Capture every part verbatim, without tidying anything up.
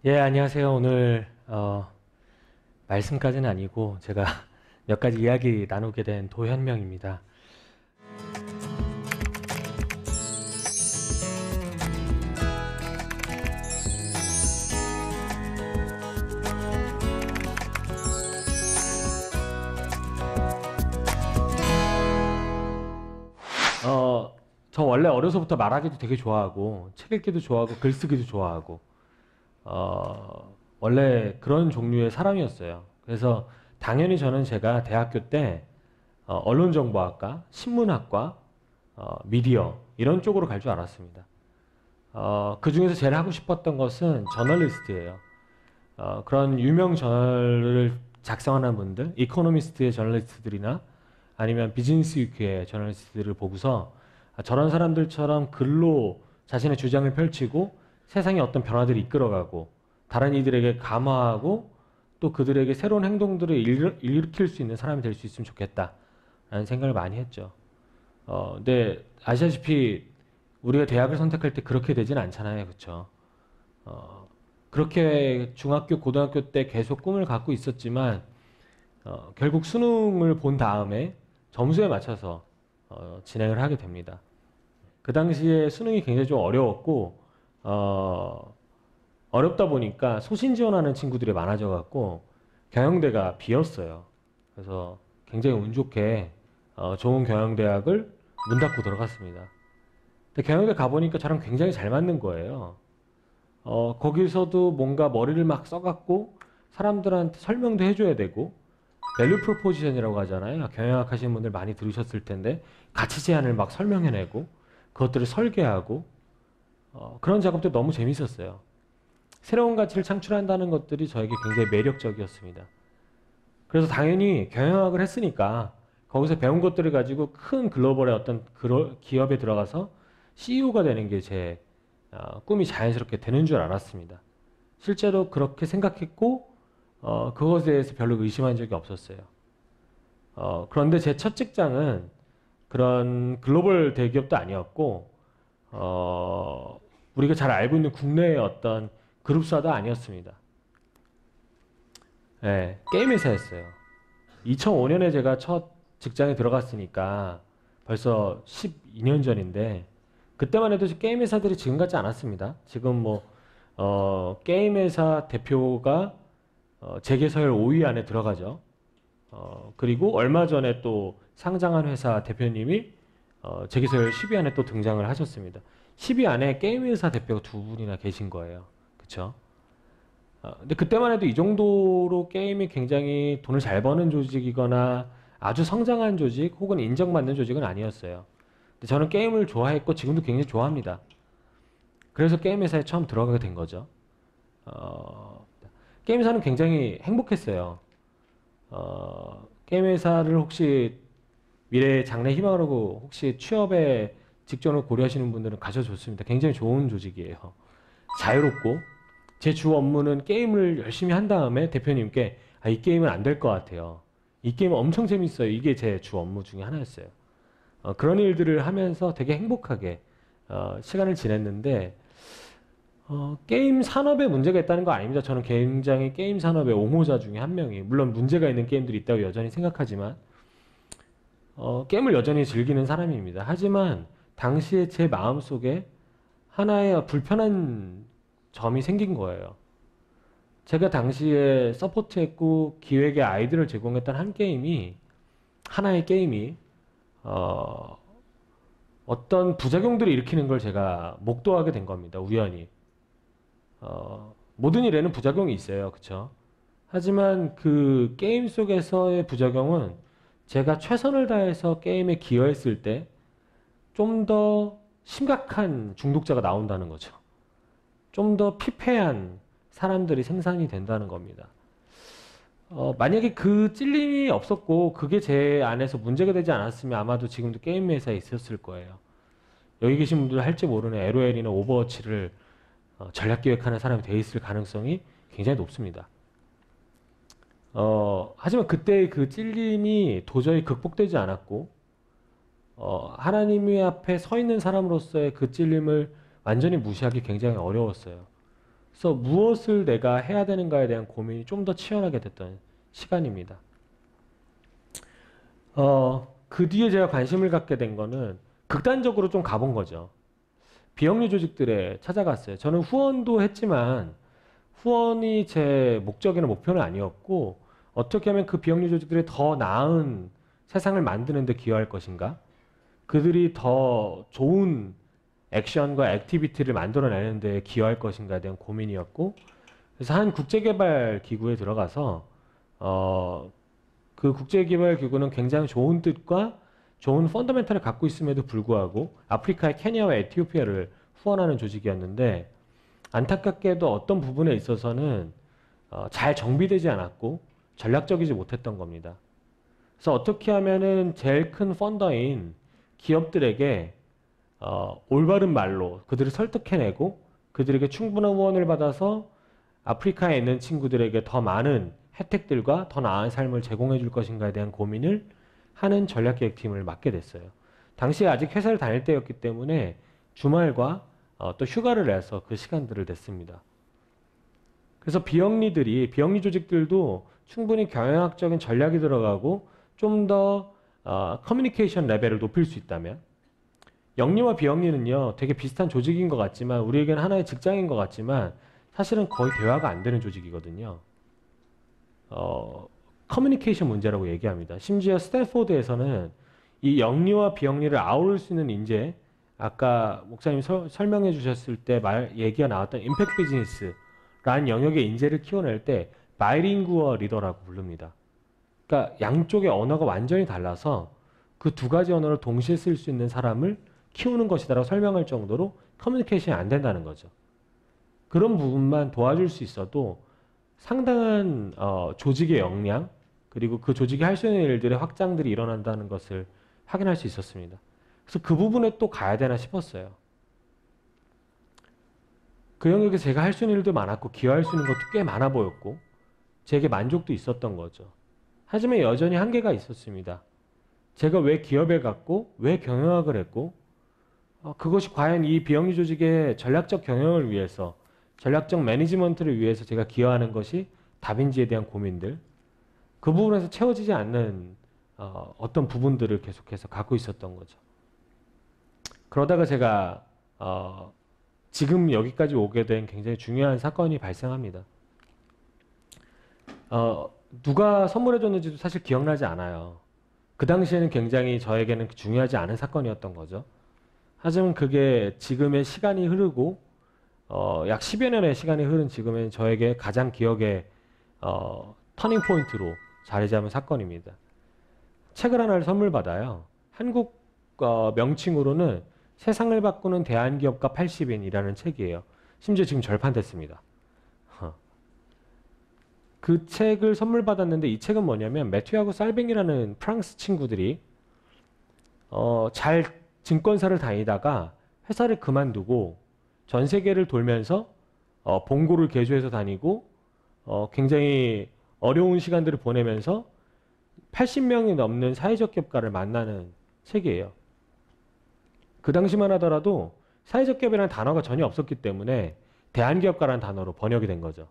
예, 안녕하세요. 오늘 어, 말씀까지는 아니고 제가 몇 가지 이야기 나누게 된 도현명입니다. 어, 저 원래 어려서부터 말하기도 되게 좋아하고 책 읽기도 좋아하고 글 쓰기도 좋아하고 어, 원래 그런 종류의 사람이었어요. 그래서 당연히 저는 제가 대학교 때 어, 언론정보학과, 신문학과, 어, 미디어 이런 쪽으로 갈 줄 알았습니다. 어, 그 중에서 제일 하고 싶었던 것은 저널리스트예요. 어, 그런 유명 저널을 작성하는 분들, 이코노미스트의 저널리스트들이나 아니면 비즈니스 위크의 저널리스트들을 보고서 아, 저런 사람들처럼 글로 자신의 주장을 펼치고 세상에 어떤 변화들을 이끌어가고 다른 이들에게 감화하고 또 그들에게 새로운 행동들을 일, 일으킬 수 있는 사람이 될 수 있으면 좋겠다라는 생각을 많이 했죠. 어, 근데 아시다시피 우리가 대학을 선택할 때 그렇게 되진 않잖아요. 그렇죠? 어, 그렇게 중학교, 고등학교 때 계속 꿈을 갖고 있었지만 어, 결국 수능을 본 다음에 점수에 맞춰서 어, 진행을 하게 됩니다. 그 당시에 수능이 굉장히 좀 어려웠고 어, 어렵다 보니까 소신 지원하는 친구들이 많아져 갖고 경영대가 비었어요. 그래서 굉장히 운 좋게 어, 좋은 경영대학을 문 닫고 들어갔습니다. 근데 경영대 가보니까 저랑 굉장히 잘 맞는 거예요. 어, 거기서도 뭔가 머리를 막 써갖고 사람들한테 설명도 해줘야 되고 밸류 프로포지션이라고 하잖아요. 경영학 하시는 분들 많이 들으셨을 텐데 가치 제안을 막 설명해내고 그것들을 설계하고 어, 그런 작업도 너무 재밌었어요. 새로운 가치를 창출한다는 것들이 저에게 굉장히 매력적이었습니다. 그래서 당연히 경영학을 했으니까 거기서 배운 것들을 가지고 큰 글로벌의 어떤 기업에 들어가서 씨이오가 되는 게 제 꿈이 자연스럽게 되는 줄 알았습니다. 실제로 그렇게 생각했고 어, 그것에 대해서 별로 의심한 적이 없었어요. 어, 그런데 제 첫 직장은 그런 글로벌 대기업도 아니었고 어, 우리가 잘 알고 있는 국내의 어떤 그룹사도 아니었습니다. 네, 게임 회사였어요. 이천오 년에 제가 첫 직장에 들어갔으니까 벌써 십이 년 전인데 그때만 해도 게임 회사들이 지금 같지 않았습니다. 지금 뭐 어, 게임 회사 대표가 어, 재계서열 오 위 안에 들어가죠. 어, 그리고 얼마 전에 또 상장한 회사 대표님이 어, 재계서열 십 위 안에 또 등장을 하셨습니다. 십 위 안에 게임 회사 대표가 두 분이나 계신 거예요. 그쵸? 어, 근데 그때만 해도 이 정도로 게임이 굉장히 돈을 잘 버는 조직이거나 아주 성장한 조직 혹은 인정받는 조직은 아니었어요. 근데 저는 게임을 좋아했고 지금도 굉장히 좋아합니다. 그래서 게임 회사에 처음 들어가게 된 거죠. 어, 게임 회사는 굉장히 행복했어요. 어, 게임 회사를 혹시 미래의 장래 희망으로 혹시 취업에 직전을 고려하시는 분들은 가셔줬습니다. 굉장히 좋은 조직이에요. 자유롭고 제 주 업무는 게임을 열심히 한 다음에 대표님께 아, 이 게임은 안 될 것 같아요. 이 게임은 엄청 재밌어요. 이게 제 주 업무 중에 하나였어요. 어, 그런 일들을 하면서 되게 행복하게 어, 시간을 지냈는데 어, 게임 산업에 문제가 있다는 거 아닙니다. 저는 굉장히 게임 산업의 옹호자 중에 한 명이 물론 문제가 있는 게임들이 있다고 여전히 생각하지만 어, 게임을 여전히 즐기는 사람입니다. 하지만 당시에 제 마음속에 하나의 불편한 점이 생긴 거예요. 제가 당시에 서포트했고 기획의 아이디어를 제공했던 한 게임이 하나의 게임이 어, 어떤 부작용들을 일으키는 걸 제가 목도하게 된 겁니다. 우연히. 어, 모든 일에는 부작용이 있어요. 그쵸? 하지만 그 게임 속에서의 부작용은 제가 최선을 다해서 게임에 기여했을 때 좀 더 심각한 중독자가 나온다는 거죠. 좀 더 피폐한 사람들이 생산이 된다는 겁니다. 어, 만약에 그 찔림이 없었고 그게 제 안에서 문제가 되지 않았으면 아마도 지금도 게임 회사에 있었을 거예요. 여기 계신 분들 할지 모르는 엘오엘이나 오버워치를 어, 전략 기획하는 사람이 돼 있을 가능성이 굉장히 높습니다. 어, 하지만 그때의 그 찔림이 도저히 극복되지 않았고 어, 하나님의 앞에 서 있는 사람으로서의 그 찔림을 완전히 무시하기 굉장히 어려웠어요. 그래서 무엇을 내가 해야 되는가에 대한 고민이 좀 더 치열하게 됐던 시간입니다. 어, 그 뒤에 제가 관심을 갖게 된 거는 극단적으로 좀 가본 거죠. 비영리 조직들에 찾아갔어요. 저는 후원도 했지만 후원이 제 목적이나 목표는 아니었고 어떻게 하면 그 비영리 조직들이 더 나은 세상을 만드는 데 기여할 것인가? 그들이 더 좋은 액션과 액티비티를 만들어내는 데 기여할 것인가에 대한 고민이었고 그래서 한 국제개발 기구에 들어가서 어, 그 국제개발기구는 굉장히 좋은 뜻과 좋은 펀더멘탈을 갖고 있음에도 불구하고 아프리카의 케냐와 에티오피아를 후원하는 조직이었는데 안타깝게도 어떤 부분에 있어서는 어, 잘 정비되지 않았고 전략적이지 못했던 겁니다. 그래서 어떻게 하면은 제일 큰 펀더인 기업들에게 어, 올바른 말로 그들을 설득해내고 그들에게 충분한 후원을 받아서 아프리카에 있는 친구들에게 더 많은 혜택들과 더 나은 삶을 제공해 줄 것인가에 대한 고민을 하는 전략기획팀을 맡게 됐어요. 당시에 아직 회사를 다닐 때였기 때문에 주말과 어, 또 휴가를 내서 그 시간들을 냈습니다. 그래서 비영리들이, 비영리 조직들도 충분히 경영학적인 전략이 들어가고 좀 더 어, 커뮤니케이션 레벨을 높일 수 있다면 영리와 비영리는요 되게 비슷한 조직인 것 같지만 우리에게는 하나의 직장인 것 같지만 사실은 거의 대화가 안 되는 조직이거든요. 어, 커뮤니케이션 문제라고 얘기합니다. 심지어 스탠포드에서는 이 영리와 비영리를 아우를 수 있는 인재, 아까 목사님 서, 설명해 주셨을 때 말, 얘기가 나왔던 임팩트 비즈니스라는 영역의 인재를 키워낼 때 바이링구어 리더라고 부릅니다. 그러니까 양쪽의 언어가 완전히 달라서 그 두 가지 언어를 동시에 쓸 수 있는 사람을 키우는 것이다라고 설명할 정도로 커뮤니케이션이 안 된다는 거죠. 그런 부분만 도와줄 수 있어도 상당한 어, 조직의 역량 그리고 그 조직이 할 수 있는 일들의 확장들이 일어난다는 것을 확인할 수 있었습니다. 그래서 그 부분에 또 가야 되나 싶었어요. 그 영역에서 제가 할 수 있는 일도 많았고 기여할 수 있는 것도 꽤 많아 보였고 제게 만족도 있었던 거죠. 하지만 여전히 한계가 있었습니다. 제가 왜 기업에 갔고 왜 경영학을 했고 어, 그것이 과연 이 비영리 조직의 전략적 경영을 위해서 전략적 매니지먼트를 위해서 제가 기여하는 것이 답인지에 대한 고민들 그 부분에서 채워지지 않는 어, 어떤 부분들을 계속해서 갖고 있었던 거죠. 그러다가 제가 어, 지금 여기까지 오게 된 굉장히 중요한 사건이 발생합니다. 어, 누가 선물해 줬는지도 사실 기억나지 않아요. 그 당시에는 굉장히 저에게는 중요하지 않은 사건이었던 거죠. 하지만 그게 지금의 시간이 흐르고 어, 약 십여 년의 시간이 흐른 지금은 저에게 가장 기억에 어, 터닝 포인트로 자리 잡은 사건입니다. 책을 하나를 선물 받아요. 한국 어, 명칭으로는 세상을 바꾸는 대한기업가 팔십 인이라는 책이에요. 심지어 지금 절판됐습니다. 그 책을 선물 받았는데 이 책은 뭐냐면 매튜하고 살뱅이라는 프랑스 친구들이 어, 잘 증권사를 다니다가 회사를 그만두고 전 세계를 돌면서 어, 봉고를 개조해서 다니고 어, 굉장히 어려운 시간들을 보내면서 팔십 명이 넘는 사회적 기업가를 만나는 책이에요. 그 당시만 하더라도 사회적 기업이라는 단어가 전혀 없었기 때문에 대한기업가라는 단어로 번역이 된 거죠.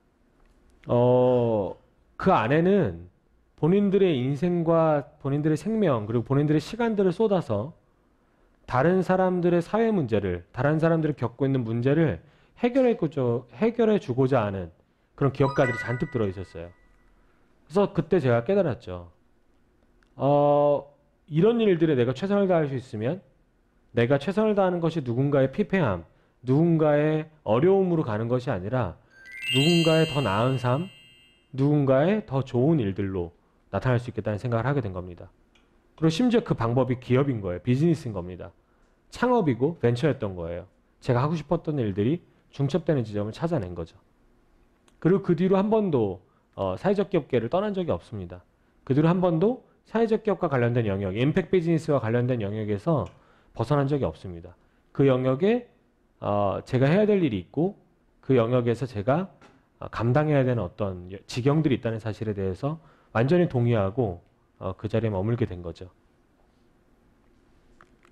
어, 그 안에는 본인들의 인생과 본인들의 생명 그리고 본인들의 시간들을 쏟아서 다른 사람들의 사회 문제를 다른 사람들이 겪고 있는 문제를 해결해, 해결해 주고자 하는 그런 기업가들이 잔뜩 들어있었어요. 그래서 그때 제가 깨달았죠. 어, 이런 일들에 내가 최선을 다할 수 있으면 내가 최선을 다하는 것이 누군가의 피폐함, 누군가의 어려움으로 가는 것이 아니라 누군가의 더 나은 삶, 누군가의 더 좋은 일들로 나타날 수 있겠다는 생각을 하게 된 겁니다. 그리고 심지어 그 방법이 기업인 거예요. 비즈니스인 겁니다. 창업이고 벤처였던 거예요. 제가 하고 싶었던 일들이 중첩되는 지점을 찾아낸 거죠. 그리고 그 뒤로 한 번도 어, 사회적 기업계를 떠난 적이 없습니다. 그 뒤로 한 번도 사회적 기업과 관련된 영역, 임팩트 비즈니스와 관련된 영역에서 벗어난 적이 없습니다. 그 영역에 어, 제가 해야 될 일이 있고 그 영역에서 제가 감당해야 되는 어떤 지경들이 있다는 사실에 대해서 완전히 동의하고 어, 그 자리에 머물게 된 거죠.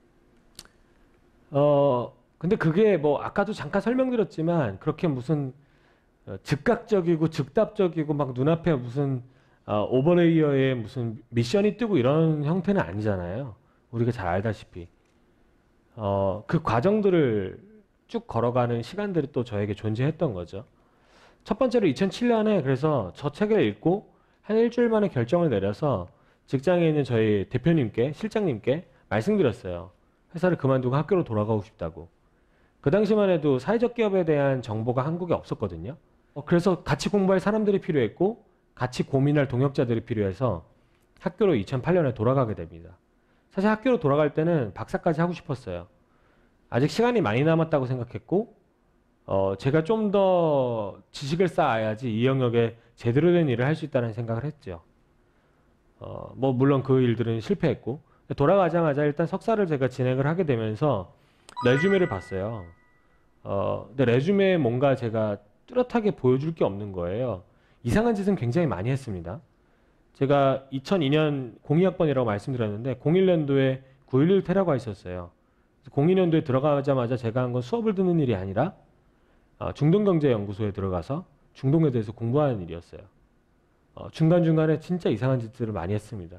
어, 근데 그게 뭐 아까도 잠깐 설명드렸지만 그렇게 무슨 어, 즉각적이고 즉답적이고 막 눈앞에 무슨 어, 오버레이어의 무슨 미션이 뜨고 이런 형태는 아니잖아요. 우리가 잘 알다시피 어, 그 과정들을 쭉 걸어가는 시간들이 또 저에게 존재했던 거죠. 첫 번째로 이천칠 년에 그래서 저 책을 읽고 한 일주일 만에 결정을 내려서 직장에 있는 저희 대표님께, 실장님께 말씀드렸어요. 회사를 그만두고 학교로 돌아가고 싶다고. 그 당시만 해도 사회적 기업에 대한 정보가 한국에 없었거든요. 어, 그래서 같이 공부할 사람들이 필요했고 같이 고민할 동역자들이 필요해서 학교로 이천팔 년에 돌아가게 됩니다. 사실 학교로 돌아갈 때는 박사까지 하고 싶었어요. 아직 시간이 많이 남았다고 생각했고 어, 제가 좀 더 지식을 쌓아야지 이 영역에 제대로 된 일을 할 수 있다는 생각을 했죠. 어, 뭐 물론 그 일들은 실패했고 돌아가자마자 일단 석사를 제가 진행을 하게 되면서 레주메를 봤어요. 어, 근데 레주메에 뭔가 제가 뚜렷하게 보여줄 게 없는 거예요. 이상한 짓은 굉장히 많이 했습니다. 제가 이천이 년 공이 학번이라고 말씀드렸는데 공일 년도에 구일일 테러가 있었어요. 공이 년도에 들어가자마자 제가 한 건 수업을 듣는 일이 아니라 어, 중동경제연구소에 들어가서 중동에 대해서 공부하는 일이었어요. 어, 중간중간에 진짜 이상한 짓들을 많이 했습니다.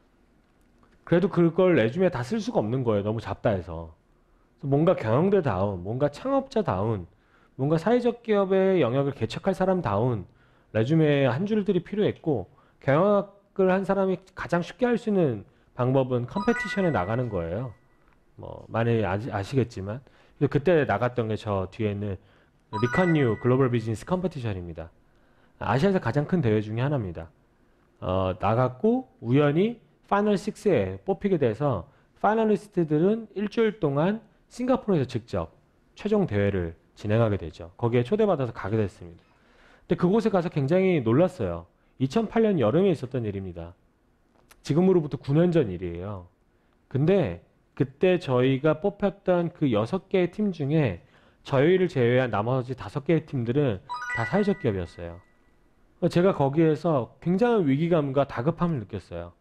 그래도 그걸 레주메에 다 쓸 수가 없는 거예요. 너무 잡다 해서. 뭔가 경영대다운, 뭔가 창업자다운, 뭔가 사회적 기업의 영역을 개척할 사람다운 레주메에 한 줄들이 필요했고 경영학을 한 사람이 가장 쉽게 할 수 있는 방법은 컴페티션에 나가는 거예요. 뭐 많이 아시, 아시겠지만 그때 나갔던 게 저 뒤에 있는 리컨뉴 글로벌 비즈니스 컴페티션입니다. 아시아에서 가장 큰 대회 중에 하나입니다. 어, 나갔고 우연히 파이널 식스에 뽑히게 돼서 파이널리스트들은 일주일 동안 싱가포르에서 직접 최종 대회를 진행하게 되죠. 거기에 초대받아서 가게 됐습니다. 근데 그곳에 가서 굉장히 놀랐어요. 이천팔 년 여름에 있었던 일입니다. 지금으로부터 구 년 전 일이에요. 근데 그때 저희가 뽑혔던 그 여섯 개의 팀 중에 저희를 제외한 나머지 다섯 개의 팀들은 다 사회적 기업이었어요. 제가 거기에서 굉장한 위기감과 다급함을 느꼈어요.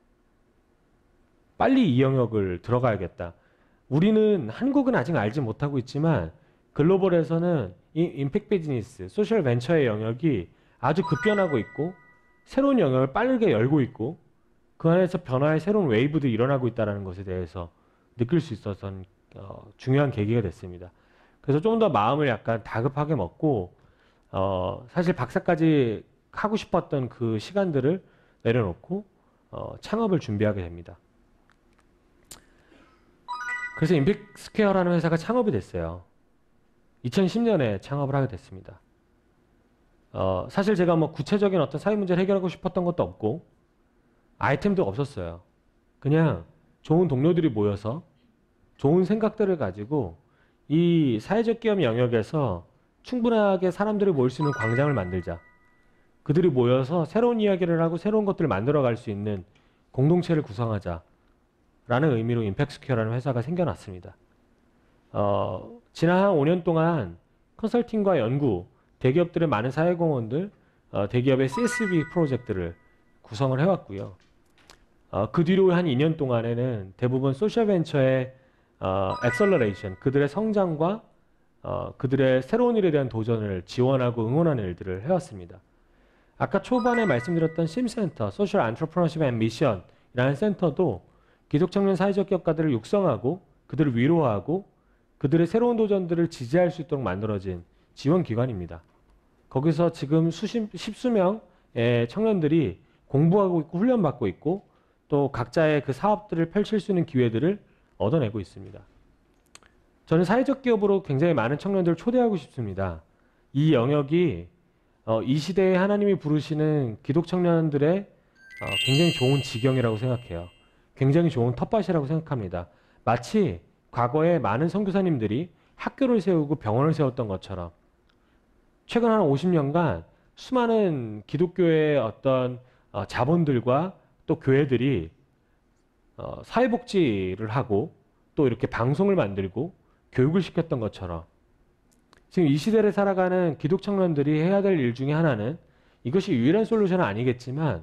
빨리 이 영역을 들어가야겠다. 우리는 한국은 아직 알지 못하고 있지만 글로벌에서는 이 임팩트 비즈니스, 소셜 벤처의 영역이 아주 급변하고 있고 새로운 영역을 빠르게 열고 있고 그 안에서 변화의 새로운 웨이브도 일어나고 있다는 것에 대해서 느낄 수 있었던 어, 중요한 계기가 됐습니다. 그래서 좀 더 마음을 약간 다급하게 먹고 어, 사실 박사까지 하고 싶었던 그 시간들을 내려놓고 어, 창업을 준비하게 됩니다. 그래서 임팩트 스퀘어라는 회사가 창업이 됐어요. 이천십 년에 창업을 하게 됐습니다. 어, 사실 제가 뭐 구체적인 어떤 사회 문제를 해결하고 싶었던 것도 없고 아이템도 없었어요. 그냥 좋은 동료들이 모여서 좋은 생각들을 가지고 이 사회적 기업 영역에서 충분하게 사람들이 모일 수 있는 광장을 만들자. 그들이 모여서 새로운 이야기를 하고 새로운 것들을 만들어갈 수 있는 공동체를 구성하자. 라는 의미로 임팩트 스퀘어라는 회사가 생겨났습니다. 어, 지난 한 오 년 동안 컨설팅과 연구, 대기업들의 많은 사회공헌들, 어, 대기업의 씨에스비 프로젝트를 구성을 해왔고요. 어, 그 뒤로 한 이 년 동안에는 대부분 소셜벤처의 어, 엑셀러레이션, 그들의 성장과 어, 그들의 새로운 일에 대한 도전을 지원하고 응원하는 일들을 해왔습니다. 아까 초반에 말씀드렸던 심센터, 소셜 안트러프너십 앤 미션이라는 센터도 기독청년 사회적 기업가들을 육성하고 그들을 위로하고 그들의 새로운 도전들을 지지할 수 있도록 만들어진 지원기관입니다. 거기서 지금 수십, 십수명의 청년들이 공부하고 있고 훈련받고 있고 또 각자의 그 사업들을 펼칠 수 있는 기회들을 얻어내고 있습니다. 저는 사회적 기업으로 굉장히 많은 청년들을 초대하고 싶습니다. 이 영역이 어, 이 시대에 하나님이 부르시는 기독청년들의 어, 굉장히 좋은 지경이라고 생각해요. 굉장히 좋은 텃밭이라고 생각합니다. 마치 과거에 많은 선교사님들이 학교를 세우고 병원을 세웠던 것처럼 최근 한 오십 년간 수많은 기독교의 어떤 어, 자본들과 또 교회들이 어, 사회복지를 하고 또 이렇게 방송을 만들고 교육을 시켰던 것처럼 지금 이 시대를 살아가는 기독 청년들이 해야 될 일 중에 하나는 이것이 유일한 솔루션은 아니겠지만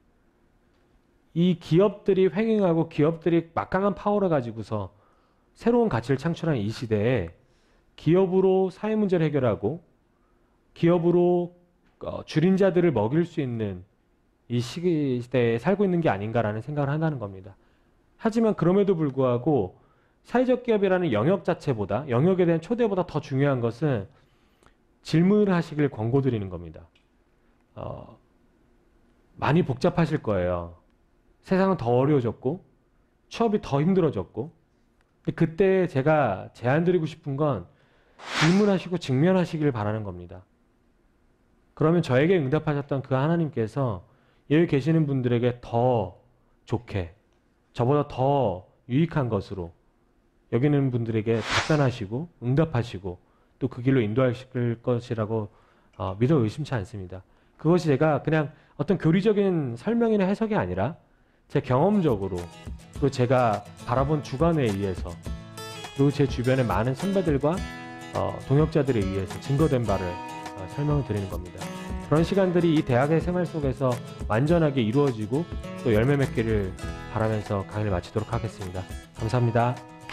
이 기업들이 횡행하고 기업들이 막강한 파워를 가지고서 새로운 가치를 창출하는 이 시대에 기업으로 사회 문제를 해결하고 기업으로 어, 줄인 자들을 먹일 수 있는 이 시대에 살고 있는 게 아닌가라는 생각을 한다는 겁니다. 하지만 그럼에도 불구하고 사회적 기업이라는 영역 자체보다, 영역에 대한 초대보다 더 중요한 것은 질문을 하시길 권고드리는 겁니다. 어, 많이 복잡하실 거예요. 세상은 더 어려워졌고 취업이 더 힘들어졌고, 근데 그때 제가 제안드리고 싶은 건 질문하시고 직면하시길 바라는 겁니다. 그러면 저에게 응답하셨던 그 하나님께서 여기 계시는 분들에게 더 좋게, 저보다 더 유익한 것으로 여기는 분들에게 답변하시고 응답하시고 또 그 길로 인도하실 것이라고 어, 믿어 의심치 않습니다. 그것이 제가 그냥 어떤 교리적인 설명이나 해석이 아니라 제 경험적으로, 그리고 제가 바라본 주관에 의해서, 그리고 제 주변의 많은 선배들과 어, 동역자들에 의해서 증거된 바를 어, 설명을 드리는 겁니다. 그런 시간들이 이 대학의 생활 속에서 완전하게 이루어지고 또 열매 맺기를 바라면서 강의를 마치도록 하겠습니다. 감사합니다.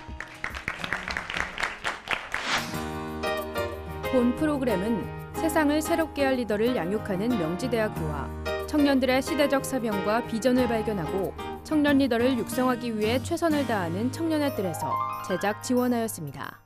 본 프로그램은 세상을 새롭게 할 리더를 양육하는 명지대학교와 청년들의 시대적 사명과 비전을 발견하고 청년 리더를 육성하기 위해 최선을 다하는 청년의 뜰에서 제작 지원하였습니다.